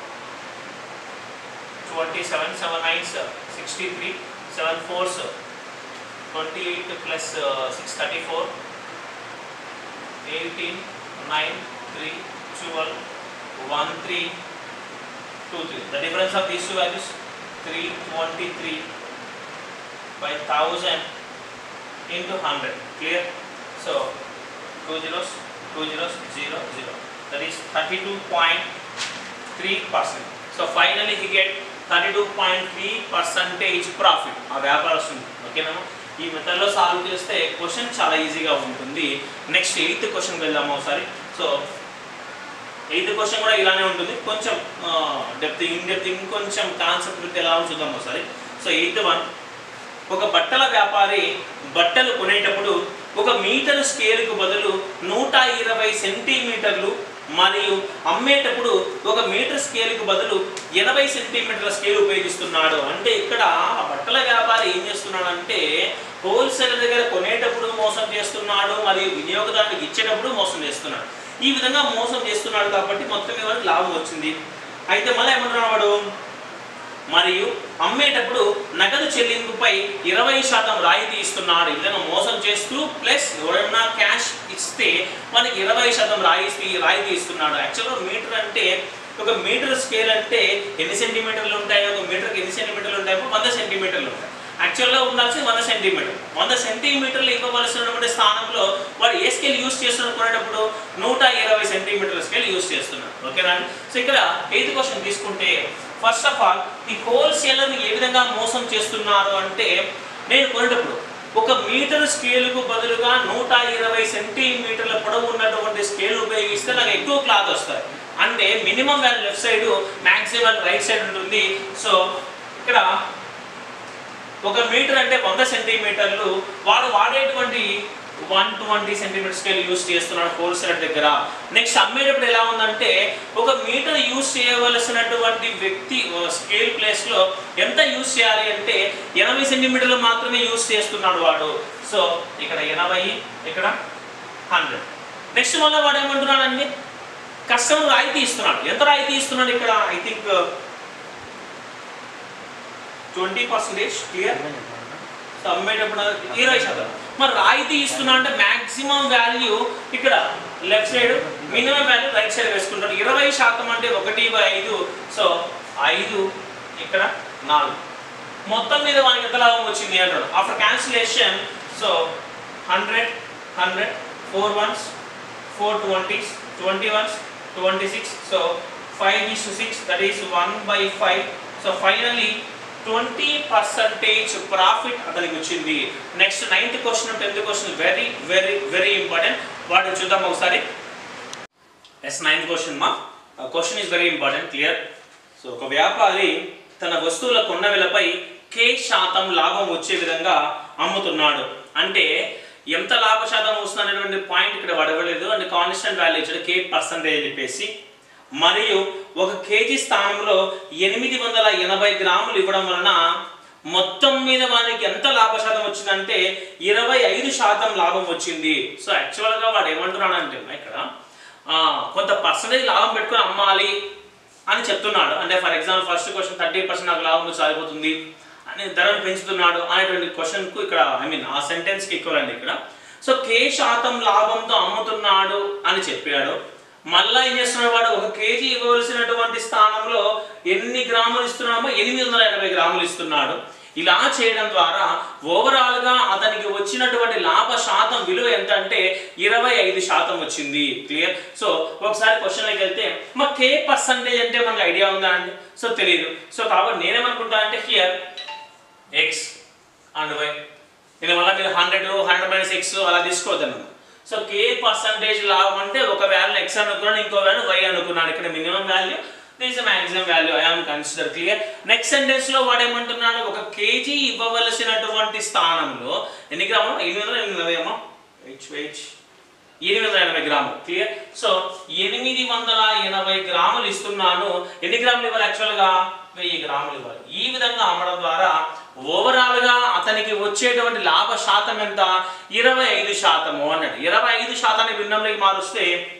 twenty seven, seven nines sixty three, seven fours twenty eight plus six thirty four, eighteen, nine, three, twelve, one three two three. The difference of these two values three twenty-three by one thousand into one hundred. Clear? So two zeros, two zeros, zero, zero. That is thirty-two point three percent. So finally he get thirty-two point three percentage profit. ఆ వ్యాపారం వస్తుంది. ఓకేనా? ఈ మెథడ్లో solve చేస్తే question చాలా ఈజీగా ఉంటుంది. నెక్స్ట్ ఎయిత్ క్వశ్చన్కి వెళ్దాము ఒకసారి. సో ఎయిత్ క్వశ్చన్ కూడా ఇలానే ఉంటుంది, కొంచెం డెప్త్ ఇన్ డెప్త్ ఇంకొంచెం కాన్సెప్ట్ ఎలా చూద్దాం ఒకసారి. సో ఎయిత్ వన్, ఒక బట్టల వ్యాపారి బట్టలు కొనేటప్పుడు ఒక మీటర్ స్కేలుకు బదులు నూట ఇరవై సెంటీమీటర్లు మరియు అమ్మేటప్పుడు ఒక మీటర్ స్కేలుకు బదులు ఎనభై సెంటీమీటర్ల స్కేల్ ఉపయోగిస్తున్నాడు. అంటే ఇక్కడ ఆ బట్టల వ్యాపారి ఏం చేస్తున్నాడు అంటే హోల్సేల్ దగ్గర కొనేటప్పుడు మోసం చేస్తున్నాడు మరియు వినియోగదారునికి ఇచ్చేటప్పుడు మోసం చేస్తున్నాడు. ఈ విధంగా మోసం చేస్తున్నాడు కాబట్టి మొత్తం మీద లాభం వచ్చింది. అయితే మళ్ళీ ఏమంటున్నాడు వాడు, మరియు అమ్మేటప్పుడు నగదు చెల్లింపుపై ఇరవై శాతం రాయితీ ఇస్తున్నాడు. ఈ విధంగా మోసం చేస్తూ ప్లస్ ఎవరైనా క్యాష్ ఇస్తే మనకి ఇరవై శాతం రాయితీ రాయితీ ఇస్తున్నాడు. యాక్చువల్గా మీటర్ అంటే ఒక మీటర్ స్కేల్ అంటే ఎన్ని సెంటీమీటర్లు ఉంటాయి, ఒక మీటర్కి ఎన్ని సెంటీమీటర్లు ఉంటాయి, వంద సెంటీమీటర్లు ఉంటాయి. యాక్చువల్గా ఉండాల్సి వంద సెంటీమీటర్ వంద సెంటీమీటర్లు ఇవ్వవలసినటువంటి స్థానంలో వాడు ఏ స్కేల్ యూజ్ చేస్తున్నాడు కొనేటప్పుడు నూట ఇరవై సెంటీమీటర్ల స్కేల్ యూజ్ చేస్తున్నాడు. ఓకేనా? సో ఇక్కడ ఎయిత్ క్వశ్చన్ తీసుకుంటే ఫస్ట్ ఆఫ్ ఆల్ ఈ హోల్సేలర్ని ఏ విధంగా మోసం చేస్తున్నారు అంటే, నేను కొనేటప్పుడు ఒక మీటర్ స్కేలుకు బదులుగా నూట ఇరవై సెంటీమీటర్ల పొడవు ఉన్నటువంటి స్కేల్ ఉపయోగిస్తే నాకు ఎక్కువ క్లాత్ వస్తాయి అంటే minimum value left side, maximum value right side ఉంటుంది. సో ఇక్కడ ఒక మీటర్ అంటే వంద సెంటీమీటర్లు, వాడు వాడేటువంటి one twenty centimeter scale use చేస్తున్నాడు హోల్సేలర్ దగ్గర. నెక్స్ట్ అమ్మేటప్పుడు ఎలా ఉందంటే ఒక మీటర్ యూస్ చేయవలసినటువంటి వ్యక్తి స్కేల్ ప్లేస్లో ఎంత యూస్ చేయాలి అంటే ఎనభై సెంటీమీటర్లు మాత్రమే యూస్ చేస్తున్నాడు వాడు. సో ఇక్కడ ఎనభై, ఇక్కడ హండ్రెడ్. నెక్స్ట్ మళ్ళీ వాడు ఏమంటున్నాడండి, కస్టమర్ రాయితీ ఇస్తున్నాడు. ఎంత రాయితీ ఇస్తున్నాడు ఇక్కడ? I think twenty percentage clear. So అమ్మేటప్పుడు ఇరవై శాతం. మరి రాయితీ ఇస్తున్నా అంటే మ్యాక్సిమం వాల్యూ ఇక్కడ left side, minimum value right side వేసుకుంటాడు. ఇరవై శాతం అంటే ఒకటి బై ఐదు. సో ఐదు, ఇక్కడ నాలుగు. మొత్తం మీద మనకి ఎంత లాభం వచ్చింది అంటాడు after cancellation. So hundred, hundred, four ones, four twenties, twenty ones, twenty six. So five is to six, that is one by five. So finally twenty percentage profit అతనికి వచ్చింది. Next ninth question, tenth question very very very important. వాటిని చూద్దాం ఒకసారి. Yes ninth question మా question is very important, clear. So ఒక వ్యాపారి తన వస్తువుల కొన్న విలపై కే శాతం లాభం వచ్చే విధంగా అమ్ముతున్నాడు. అంటే ఎంత లాభ శాతం వస్తుంది అనేటువంటి పాయింట్ ఇక్కడ పడవలేదు. అంటే కాన్స్టెంట్ వాల్యూ ఇచ్చాడు కే పర్సెంటేజ్ చెప్పేసి. మరియు ఒక కేజీ స్థానంలో ఎనిమిది వందల ఎనభై గ్రాములు ఇవ్వడం వలన మొత్తం మీద వానికి ఎంత లాభ శాతం వచ్చిందంటే ఇరవై ఐదు శాతం లాభం వచ్చింది. సో యాక్చువల్గా వాడు ఏమంటున్నాడు అంటే ఇక్కడ కొంత పర్సెంటేజ్ లాభం పెట్టుకొని అమ్మాలి అని చెప్తున్నాడు. అంటే for example first question thirty percent నాకు లాభం సరిపోతుంది అని ధరను పెంచుతున్నాడు అనేటువంటి క్వశ్చన్కు ఇక్కడ ఐ మీన్ ఆ సెంటెన్స్కి ఈక్వల్ అండి ఇక్కడ. సో కే శాతం లాభంతో అమ్ముతున్నాడు అని చెప్పాడు. మళ్ళీ ఏం చేస్తున్నాడు వాడు, ఒక కేజీ ఇవ్వవలసినటువంటి స్థానంలో ఎన్ని గ్రాములు ఇస్తున్నామో ఎనిమిది వందల ఎనభై గ్రాములు ఇస్తున్నాడు. ఇలా చేయడం ద్వారా ఓవరాల్గా అతనికి వచ్చినటువంటి లాభ శాతం విలువ ఎంత అంటే ఇరవై ఐదు శాతం వచ్చింది. క్లియర్. సో ఒకసారి క్వశ్చన్లోకి వెళ్తే మా కే పర్సంటేజ్ అంటే మనకు ఐడియా ఉందా అండి? సో తెలియదు. సో కాబట్టి నేనేమనుకుంటా అంటే హియర్ ఎక్స్ అండ్ వై. నేను మళ్ళీ మీరు హండ్రెడ్ హండ్రెడ్ మైనస్ ఎక్స్ అలా తీసుకోవద్దన్నమాట. సో కే పర్సంటేజ్ లాభం అంటే ఒక వాల్యూ ఎక్స్ అనుకున్నాను, ఇంకో వాల్యూ వై అనుకున్నాను. ఇక్కడ minimum value, this maximum value. I am consider. Clear. Next sentence లో వాడు ఏమంటున్నాడు, ఒక కేజీ ఇవ్వవలసినటువంటి స్థానంలో ఎన్ని గ్రాములు? ఎనిమిది వందల ఎనభై అమ్మా హెచ్ హెచ్ ఎనిమిది వందల ఎనభై గ్రాములు. క్లియర్. సో ఎనిమిది వందల ఎనభై గ్రాములు ఇస్తున్నాను. ఎన్ని గ్రాములు ఇవ్వాలి? యాక్చువల్గా వెయ్యి గ్రాములు ఇవ్వాలి. ఈ విధంగా అమ్మడం ద్వారా ఓవరాల్ గా అతనికి వచ్చేటువంటి లాభ శాతం ఎంత? ఇరవై ఐదు శాతము అన్నాడు. ఇరవై ఐదు శాతాన్ని భిన్నంలోకి మారుస్తే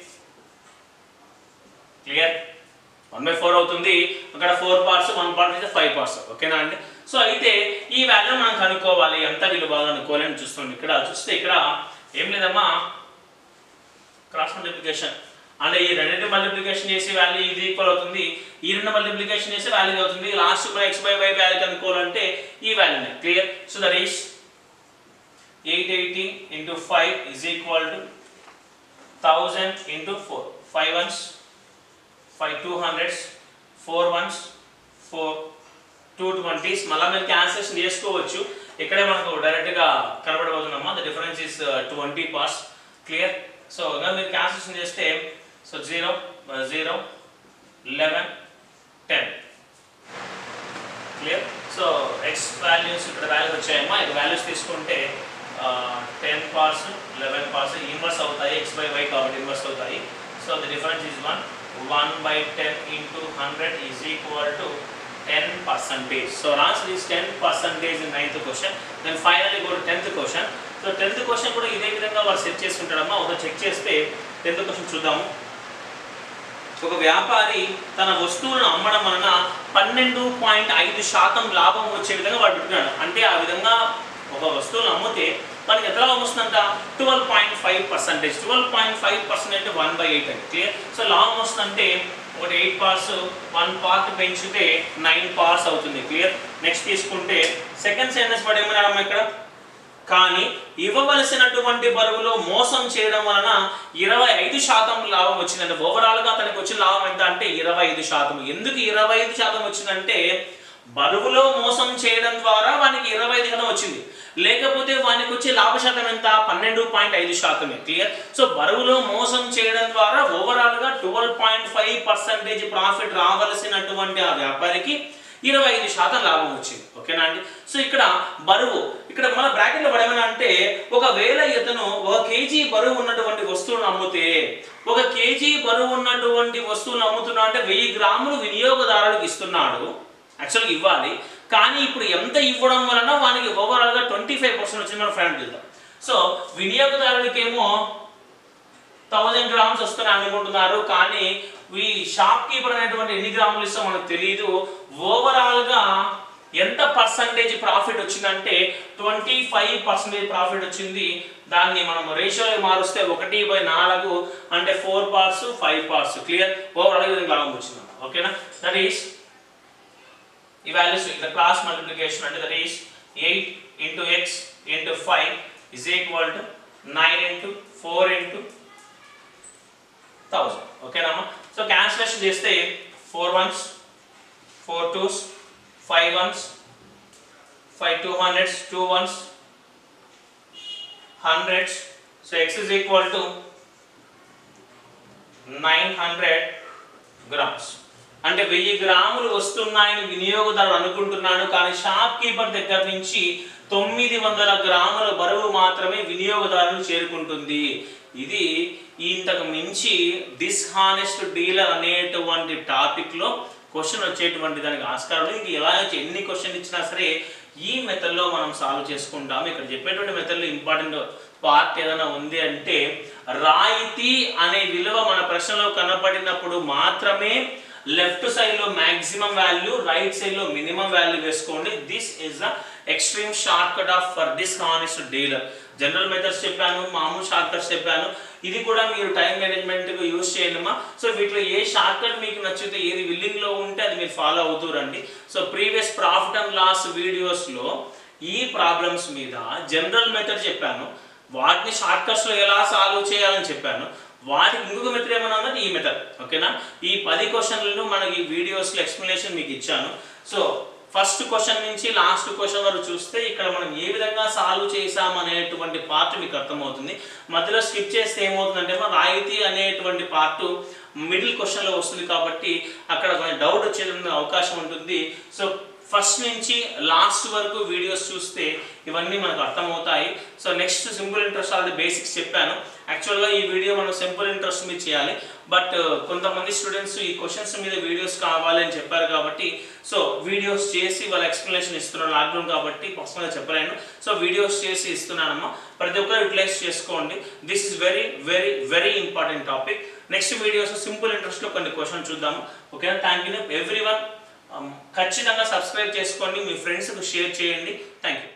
క్లియర్ వన్ బై ఫోర్ అవుతుంది. అక్కడ ఫోర్ పార్ట్స్, వన్ పార్ట్ అయితే ఫైవ్ పార్ట్స్. ఓకేనా అండి? సో అయితే ఈ వాల్యూ మనం కనుక్కోవాలి, ఎంత విలువ అనుకోవాలని చూస్తుంది. ఇక్కడ చూస్తే ఇక్కడ ఏం లేదమ్మా, క్రాస్ మల్టిప్లికేషన్ అంటే ఈ రెండింటి మల్టిప్లికేషన్ చేసి వాల్యూ ఇది ఈక్వల్ అవుతుంది, ఈ రెండు మల్టిప్లికేషన్ చేసి వాల్యూ అవుతుంది. లాస్ట్ మన ఎక్స్ బై వై వాల్యూ కనుక్కోవాలంటే ఈ వాల్యూనే. Clear. So that is eight eighty into five is equal to thousand into four. Five ones five two hundreds, four ones four, two twenties. మళ్ళీ మీరు cancellation చేసుకోవచ్చు. ఇక్కడే మనకు డైరెక్ట్గా కనబడబోతున్నామా, the difference is twenty parts. Clear. So మీరు cancellation చేస్తే so zero zero eleven ten. Clear. So X values ఇక్కడ వాల్యూస్ వచ్చాయమ్మా. ఇక్కడ వాల్యూస్ తీసుకుంటే ten parts, eleven parts inverse అవుతాయి. ఎక్స్ బై వై కాబట్టి ఇన్వర్స్ అవుతాయి. So the difference is one. One by ten into hundred is equal to ten percentage. So answer is ten percentage in ninth question. Then finally go to tenth question. So tenth question కూడా ఇదే విధంగా వాడు set చేసుకుంటాడమ్మా. ఒకసారి check చేస్తే tenth question చూద్దాము. ఒక వ్యాపారి తన వస్తువులను అమ్మడం వలన పన్నెండు పాయింట్ ఐదు శాతం లాభం వచ్చే విధంగా వాడు పెట్టుకున్నాడు. అంటే ఆ విధంగా ఒక వస్తువులను అమ్మితే మనకి ఎంత లాభం వస్తుందంట? Twelve point five percentage. Twelve point five percent అంటే వన్ బై ఎయిట్ అంటే క్లియర్. సో లాభం వస్తుందంటే ఒకటి ఎయిట్ పార్ట్స్, వన్ పార్ట్ పెంచితే నైన్ పార్ట్స్ అవుతుంది. క్లియర్. నెక్స్ట్ తీసుకుంటే సెకండ్ సెంటెన్స్ పడి ఏమన్నాడమ్మా ఇక్కడ, కానీ ఇవ్వవలసినటువంటి బరువులో మోసం చేయడం వలన ఇరవై ఐదు శాతం లాభం వచ్చిందంటే ఓవరాల్గా అతనికి వచ్చిన లాభం ఎంత అంటే ఇరవై ఐదు శాతం. ఎందుకు ఇరవై ఐదు శాతం వచ్చిందంటే బరువులో మోసం చేయడం ద్వారా వానికి ఇరవై ఐదు శాతం వచ్చింది, లేకపోతే వానికి వచ్చే లాభ శాతం ఎంత, పన్నెండు పాయింట్ ఐదు శాతమే. క్లియర్. సో బరువులో మోసం చేయడం ద్వారా ఓవరాల్గా twelve point five percentage profit రావాల్సినటువంటి ఆ వ్యాపారికి ఇరవై ఐదు శాతం లాభం వచ్చింది. ఓకేనా అండి. సో ఇక్కడ బరువు ఇక్కడ మన బ్రాకెట్లో పడేమన్నా అంటే ఒకవేళ ఇతను ఒక కేజీ బరువు ఉన్నటువంటి వస్తువును అమ్మితే, ఒక కేజీ బరువు ఉన్నటువంటి వస్తువును అమ్ముతున్నా అంటే వెయ్యి గ్రాములు వినియోగదారులకు ఇస్తున్నాడు, యాక్చువల్గా ఇవ్వాలి. కానీ ఇప్పుడు ఎంత ఇవ్వడం వలన వానికి ఓవరాల్గా ట్వంటీ ఫైవ్ పర్సెంట్ వచ్చింది మనం ఫ్రెండ్ చూద్దాం. సో వినియోగదారులకేమో థౌజండ్ గ్రామ్స్ వస్తాయని అనుకుంటున్నారు, కానీ ఈ షాప్ కీపర్ అనేటువంటి ఎన్ని గ్రాములు ఇస్తాం మనకు తెలియదు. ఓవరాల్గా ఎంత పర్సంటేజ్ ప్రాఫిట్ వచ్చిందంటే ట్వంటీ ఫైవ్ పర్సెంటేజ్ ప్రాఫిట్ వచ్చింది. దాన్ని మనం రేషియోలో మారుస్తే ఒకటి బై నాలుగు అంటే four parts five parts. Clear. ఓవరాల్గా దీనికి లాభం వచ్చింది. ఓకేనా. That is evaluation the cross multiplication అంటే that is eight into x into five is equal to nine into four into one thousand. ఓకేనా. సో క్యాన్సిలేషన్ చేస్తే four ones four twos five ones five two hundreds two ones hundreds. so x is equal to nine hundred grams. అంటే వెయ్యి గ్రాములు వస్తున్నాయని వినియోగదారుడు అనుకుంటున్నాడు, కానీ shop keeper దగ్గర నుంచి తొమ్మిది వందల గ్రాముల బరువు మాత్రమే వినియోగదారులు చేరుకుంటుంది. ఇది ఇంతకు మించి డిస్హానెస్ట్ డీలర్ అనేటువంటి టాపిక్లో క్వశ్చన్ వచ్చేటువంటి దానికి ఆస్కారం. ఇంక ఎలా ఎన్ని క్వశ్చన్ ఇచ్చినా సరే ఈ మెథడ్లో మనం సాల్వ్ చేసుకుంటాం. ఇక్కడ చెప్పేటువంటి మెథడ్లో ఇంపార్టెంట్ పార్ట్ ఏదైనా ఉంది అంటే రాయితీ అనే విలువ మన ప్రశ్నలో కనపడినప్పుడు మాత్రమే లెఫ్ట్ సైడ్ లో మాక్సిమం వాల్యూ, రైట్ సైడ్ లో మినిమం వాల్యూ వేసుకోండి. This is the extreme shortcut of for dishonest dealer. General methods చెప్పాను, మామూలు షార్ట్ కట్స్ చెప్పాను. ఇది కూడా మీరు టైం మేనేజ్మెంట్ కు యూజ్ చేయండిమా. సో వీటిలో ఏ షార్ట్ కట్ మీకు నచ్చితే, ఏది విల్లింగ్ లో ఉంటే అది మీరు ఫాలో అవుతూ రండి. So previous profit and loss videos లో ఈ ప్రాబ్లమ్స్ మీద జనరల్ మెథడ్ చెప్పాను, వాటిని షార్ట్ కట్స్ లో ఎలా సాల్వ్ చేయాలని చెప్పాను. వాటికి ఇంకొక మెథడ్ ఏమన్నా ఉందంటే ఈ మెథడ్. ఓకేనా. ఈ పది క్వశ్చన్లను మనకి వీడియోస్లో ఎక్స్ప్లెనేషన్ మీకు ఇచ్చాను. సో ఫస్ట్ క్వశ్చన్ నుంచి లాస్ట్ క్వశ్చన్ వరకు చూస్తే ఇక్కడ మనం ఏ విధంగా సాల్వ్ చేసాం అనేటువంటి పార్ట్ మీకు అర్థమవుతుంది. మధ్యలో స్కిప్ చేస్తే ఏమవుతుందంటే మన రాయితీ అనేటువంటి పార్ట్ మిడిల్ క్వశ్చన్లో వస్తుంది, కాబట్టి అక్కడ కొంచెం డౌట్ వచ్చే అవకాశం ఉంటుంది. సో ఫస్ట్ నుంచి లాస్ట్ వరకు వీడియోస్ చూస్తే ఇవన్నీ మనకు అర్థమవుతాయి. So next simple interest already basics చెప్పాను. యాక్చువల్గా ఈ వీడియో మనం సింపుల్ ఇంట్రెస్ట్ మీద చేయాలి, బట్ కొంతమంది స్టూడెంట్స్ ఈ క్వశ్చన్స్ మీద వీడియోస్ కావాలి అని చెప్పారు, కాబట్టి సో వీడియోస్ చేసి వాళ్ళ ఎక్స్ప్లెనేషన్ ఇస్తున్నాను. లాక్డౌన్ కాబట్టి పర్సనల్గా చెప్పలేను. సో వీడియోస్ చేసి ఇస్తున్నానమ్మా, ప్రతి ఒక్కరు యూటిలైజ్ చేసుకోండి. This is very very very important topic. Next videos simple ఇంట్రెస్ట్లో కొన్ని క్వశ్చన్ చూద్దాము. ఓకేనా. Thank you everyone. ఖచ్చితంగా సబ్స్క్రైబ్ చేసుకోండి, మీ ఫ్రెండ్స్కి షేర్ చేయండి. Thank you.